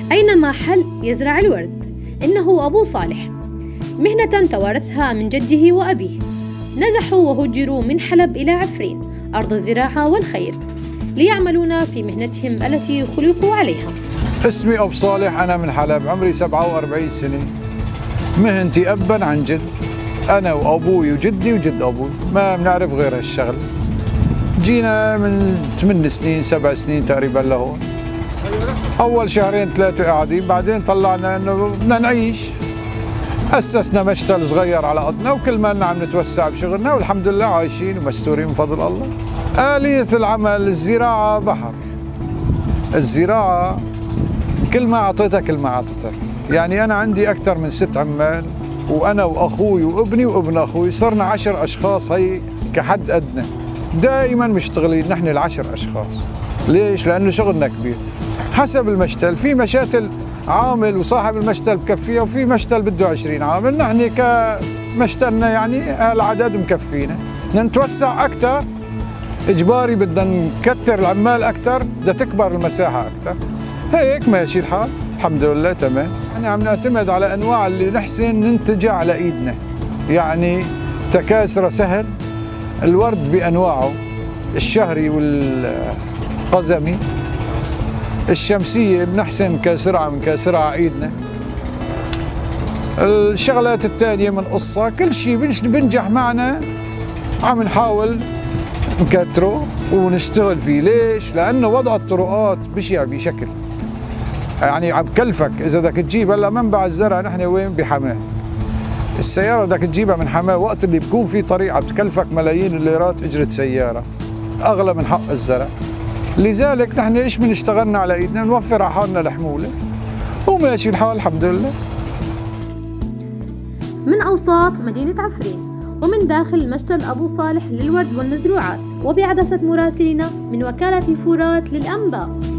أينما حل يزرع الورد. إنه أبو صالح، مهنة توارثها من جده وأبيه. نزحوا وهجروا من حلب إلى عفرين أرض الزراعة والخير ليعملون في مهنتهم التي خلقوا عليها. اسمي أبو صالح، أنا من حلب، عمري 47 سنة. مهنتي أبا عن جد، أنا وأبوي وجدي وجد أبوي، ما بنعرف غير هالشغل. جينا من 8 سنين 7 سنين تقريبا لهون. أول شهرين 3 قاعدين، بعدين طلعنا إنه بدنا نعيش. أسسنا مشتل صغير على قدنا، وكل ما عم نتوسع بشغلنا، والحمد لله عايشين ومستورين من فضل الله. آلية العمل، الزراعة بحر. الزراعة كل ما أعطيتها كل ما أعطيتها. يعني أنا عندي أكثر من 6 عمال، وأنا وأخوي وابني وابن أخوي صرنا 10 أشخاص، هي كحد أدنى. دائما مشتغلين نحن ال10 أشخاص. ليش؟ لأنه شغلنا كبير. حسب المشتل، في مشاتل عامل وصاحب المشتل بكفيها، وفي مشتل بده 20 عامل. نحن كمشتلنا يعني هالعدد مكفينا. بدنا نتوسع أكثر، إجباري بدنا نكتر العمال أكثر، بدها تكبر المساحة أكثر. هيك ماشي الحال، الحمد لله تمام. احنا عم نعتمد على أنواع اللي نحسن ننتجها على إيدنا. يعني تكاسرة سهل، الورد بأنواعه، الشهري والقزمي، الشمسية بنحسن نكاسرها على إيدنا. الشغلات الثانية من قصة، كل شيء بنجح معنا عم نحاول نكتره ونشتغل فيه. ليش؟ لأنه وضع الطرقات بشع بشكل، يعني عم بكلفك. إذا بدك تجيب هلا منبع الزرع، نحن وين؟ بحماه. السيارة بدك تجيبها من حماه، وقت اللي بكون في طريق عم تكلفك ملايين الليرات أجرة سيارة، أغلى من حق الزرع. لذلك نحن إيش بنشتغلنا على إيدنا، نوفر على حالنا الحمولة وماشي الحال الحمد لله. من أوساط مدينة عفرين ومن داخل مشتل أبو صالح للورد والمزروعات، وبعدسة مراسلنا من وكالة الفورات للأنباء.